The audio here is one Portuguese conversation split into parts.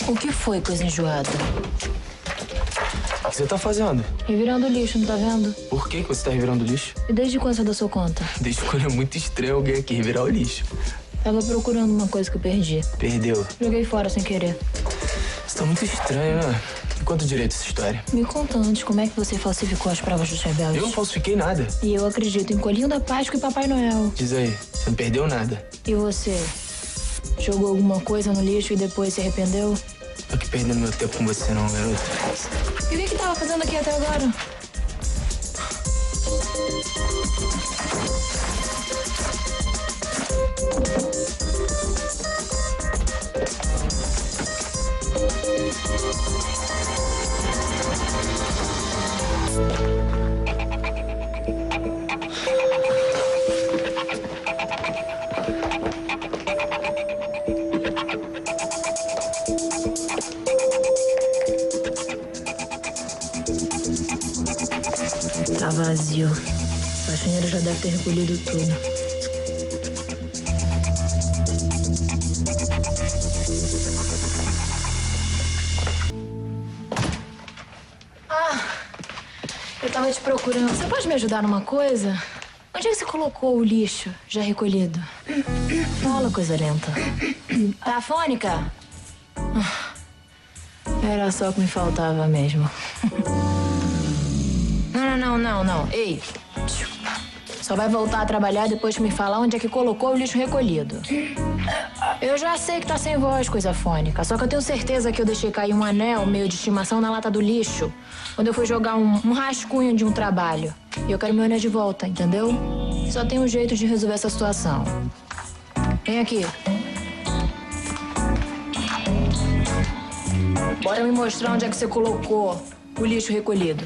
O que foi, coisa enjoada? O que você tá fazendo? Revirando lixo, não tá vendo? Por que você tá revirando lixo? E desde quando você dá sua conta? Desde quando é muito estranho alguém aqui revirar o lixo. Tava procurando uma coisa que eu perdi. Perdeu. Joguei fora sem querer. Isso tá muito estranho, né? Me conta direito essa história. Me conta antes como é que você falsificou as provas dos rebeldes. Eu não falsifiquei nada. E eu acredito em Colinho da Páscoa e Papai Noel. Diz aí, você não perdeu nada. E você? Jogou alguma coisa no lixo e depois se arrependeu? Tô aqui perdendo meu tempo com você não, garoto. E o que tava fazendo aqui até agora? Tá vazio. A faxineira já deve ter recolhido tudo. Eu tava te procurando. Você pode me ajudar numa coisa? Onde é que você colocou o lixo já recolhido? Fala, coisa lenta. Tá fônica? Era só o que me faltava mesmo. Não. Ei. Só vai voltar a trabalhar depois de me falar onde é que colocou o lixo recolhido. Eu já sei que tá sem voz, coisa fônica. Só que eu tenho certeza que eu deixei cair um anel meio de estimação na lata do lixo quando eu fui jogar um rascunho de um trabalho. E eu quero meu anel de volta, entendeu? Só tem um jeito de resolver essa situação. Vem aqui. Bora me mostrar onde é que você colocou o lixo recolhido.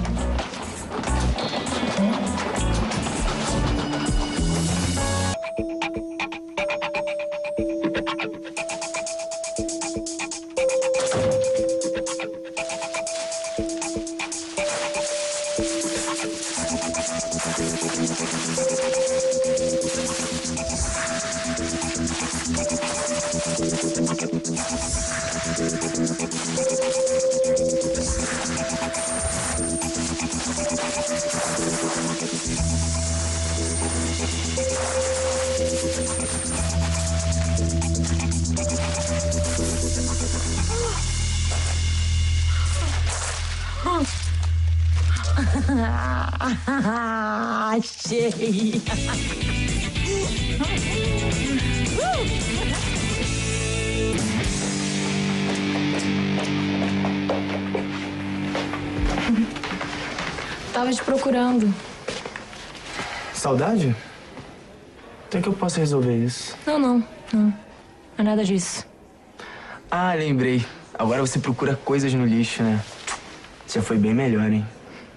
Achei! Tava te procurando. Saudade? Até que eu posso resolver isso. Não é nada disso. Ah, lembrei. Agora você procura coisas no lixo, né? Já foi bem melhor, hein?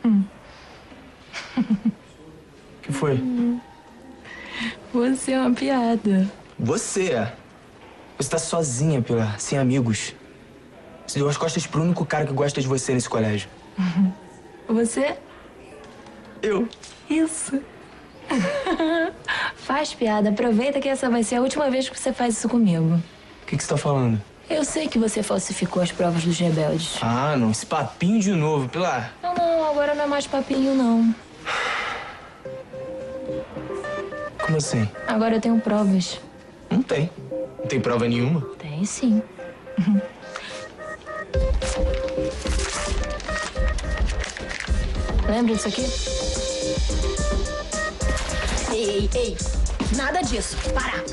O que foi? Você é uma piada. Você é? Você tá sozinha, Pilar, sem amigos. Você deu as costas pro único cara que gosta de você nesse colégio. Você? Eu. Isso. Faz piada. Aproveita que essa vai ser a última vez que você faz isso comigo. O que você tá falando? Eu sei que você falsificou as provas dos rebeldes. Ah, não. Esse papinho de novo, Pilar. Não. Agora não é mais papinho, não. Como assim? Agora eu tenho provas. Não tem. Não tem prova nenhuma. Tem, sim. Lembra disso aqui? Ei. Nada disso. Para.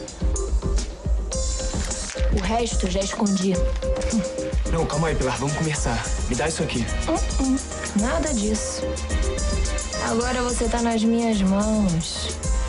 O resto já escondi. Não, calma aí, Pilar. Vamos conversar. Me dá isso aqui. Nada disso. Agora você tá nas minhas mãos.